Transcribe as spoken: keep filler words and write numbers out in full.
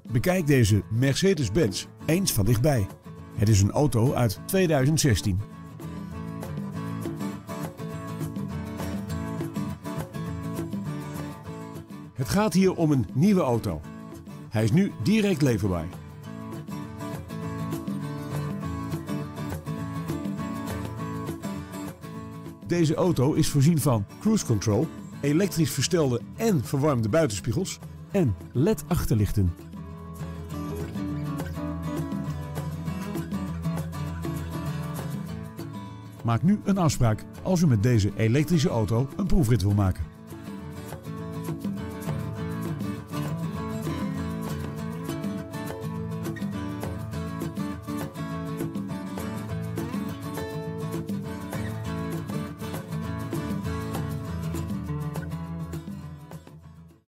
Bekijk deze Mercedes-Benz eens van dichtbij. Het is een auto uit tweeduizend zestien. Het gaat hier om een nieuwe auto. Hij is nu direct leverbaar. Deze auto is voorzien van cruise control, elektrisch verstelde en verwarmde buitenspiegels en L E D achterlichten. Maak nu een afspraak als u met deze elektrische auto een proefrit wil maken.